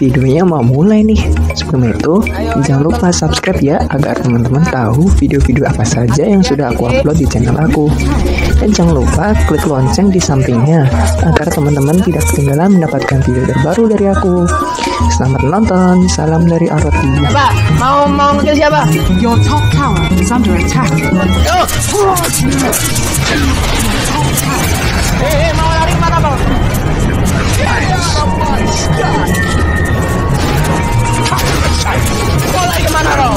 videonya mau mulai nih. Sebelum itu, jangan lupa subscribe ya, agar teman-teman tahu video-video apa saja yang sudah aku upload di channel aku. Dan jangan lupa klik lonceng di sampingnya, agar teman-teman tidak ketinggalan mendapatkan video terbaru dari aku. Selamat menonton, salam dari Aroti. Siapa? Mau ngekill siapa? Your top tower is under attack. Mau lari kemana bang? Mau lari kemana bang?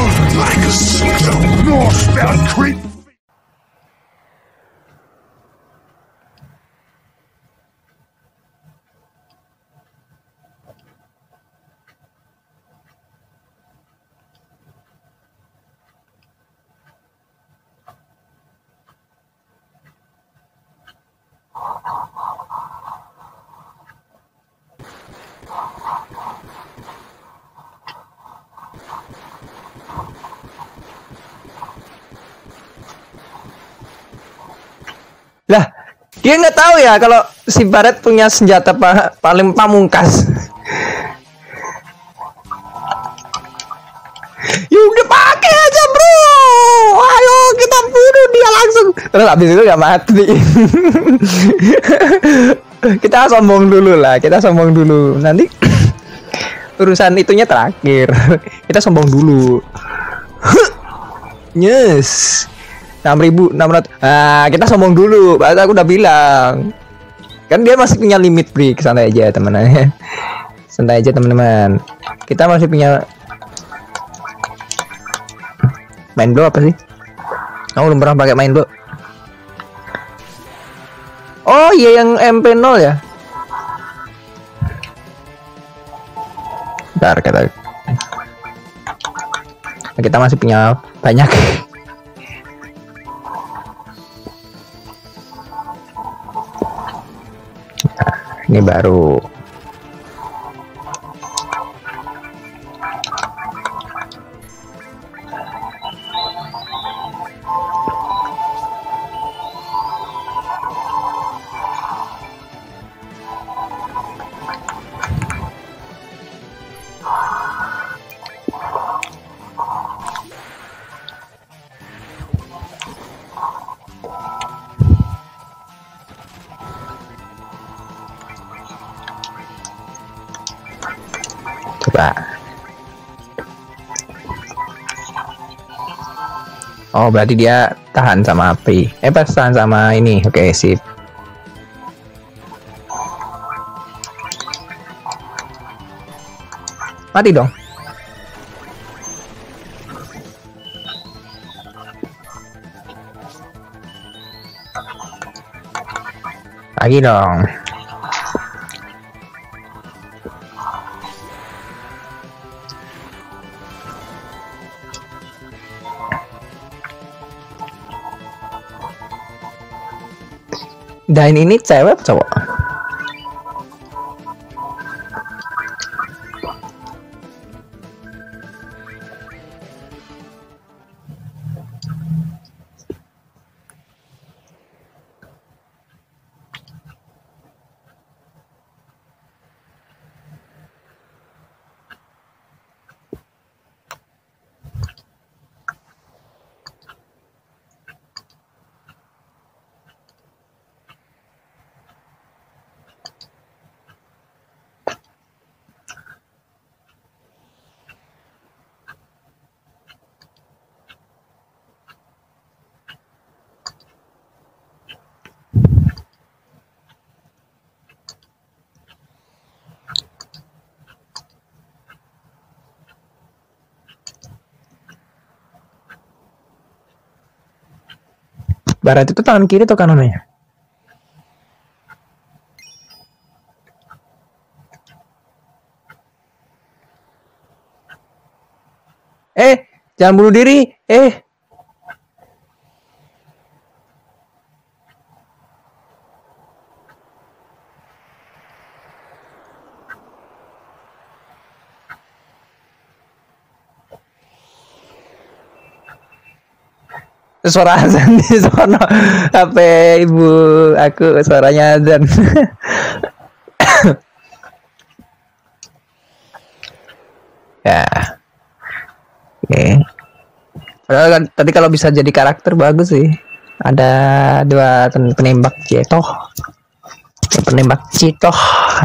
Lah, dia nggak tahu ya kalau si Baret punya senjata paling pamungkas. Ya udah pakai aja bro, ayo kita bunuh dia langsung. Terus habis itu nggak mati. Kita sombong dulu lah, kita sombong dulu. Nanti urusan itunya terakhir. Kita sombong dulu. Yes. 6.600. Nah, kita sombong dulu. Bahasa aku udah bilang. Kan dia masih punya limit break. Santai aja teman-teman. Santai aja teman-teman. Kita masih punya main blow apa sih? Kamu belum pernah pakai main blow. Oh iya yang MP0 ya. Bentar kita masih punya banyak. Ini baru. Coba. Oh, berarti dia tahan sama api. Pas tahan sama ini. Oke, sip. Mati dong. Lagi dong. Dan ini cewek apa cowok? Barat itu tangan kiri atau kanannya? Jangan bunuh diri. Suara azan di sono. HP ibu aku suaranya azan. Oke. Padahal kan tadi kalau bisa jadi karakter bagus sih. Ada dua penembak Citoh. Penembak Citoh.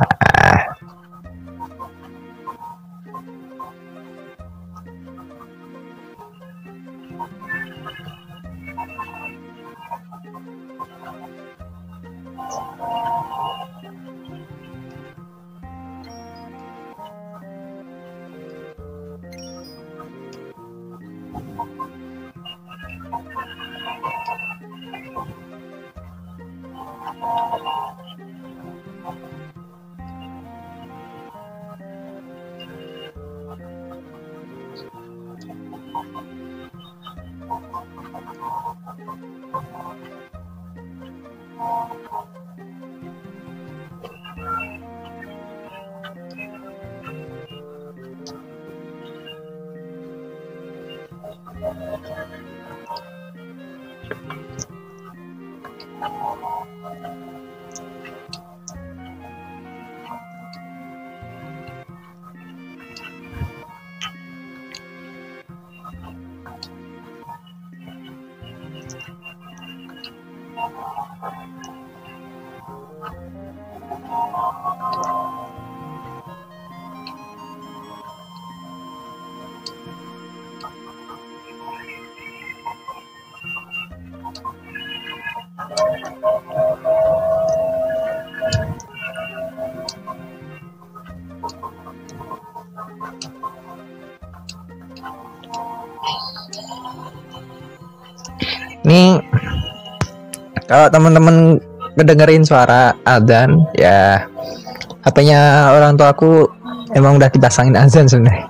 Nih, kalau teman-teman ngedengerin suara adzan, ya HP-nya orang tua aku emang udah dipasangin azan sebenarnya.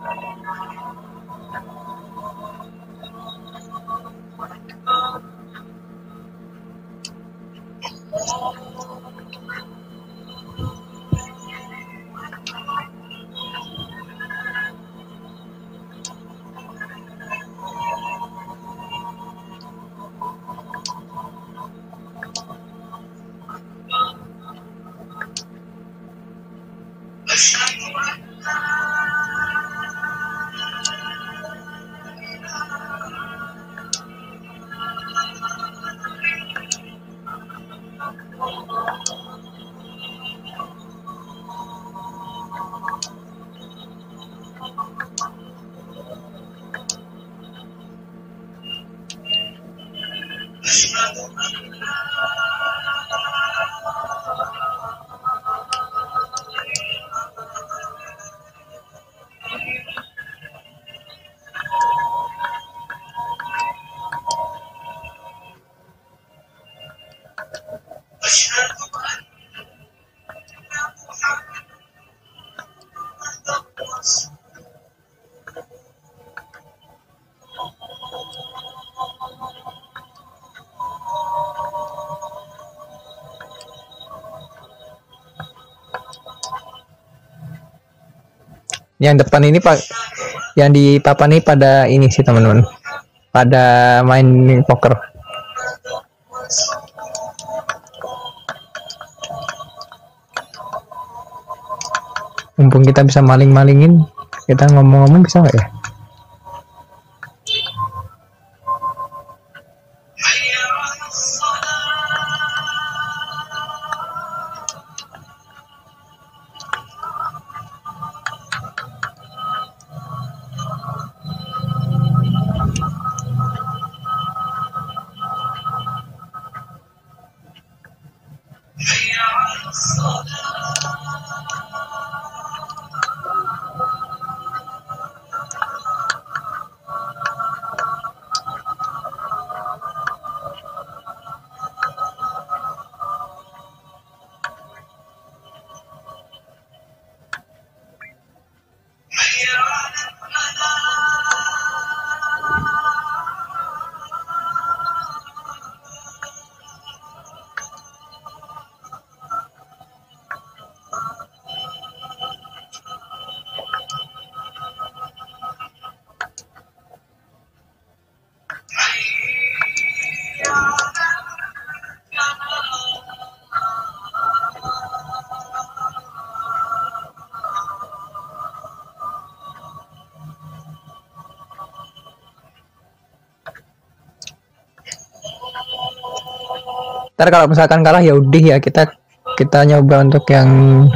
Yang depan ini pak, yang di papan ini pada ini sih teman-teman, pada main poker. Mumpung kita bisa maling-malingin, kita ngomong-ngomong bisa nggak ya? Ntar kalau misalkan kalah ya udah ya, kita nyoba untuk yang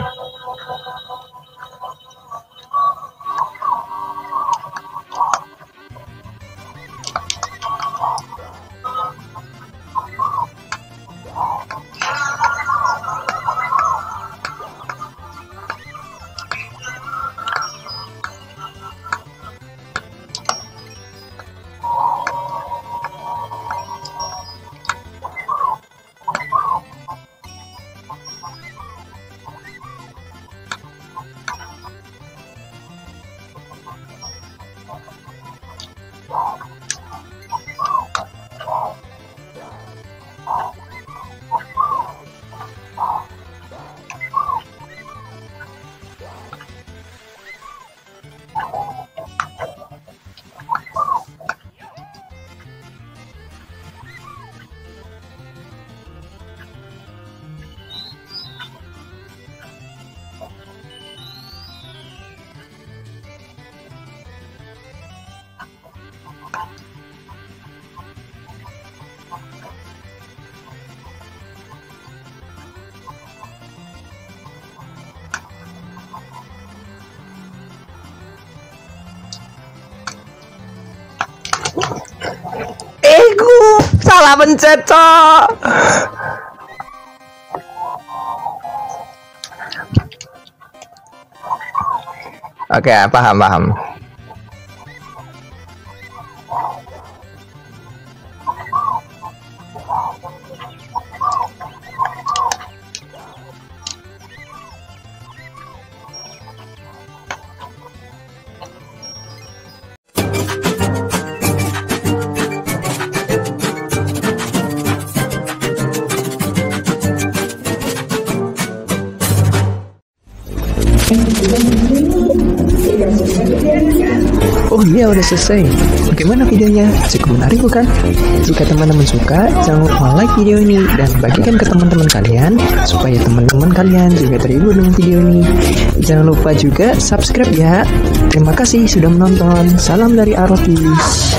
salah pencet, Cok. Oke, paham. Oh iya, udah selesai. Bagaimana videonya? Cukup menarik bukan? Jika teman-teman suka, jangan lupa like video ini dan bagikan ke teman-teman kalian supaya teman-teman kalian juga terhibur dengan video ini. Jangan lupa juga subscribe ya. Terima kasih sudah menonton. Salam dari Arotis.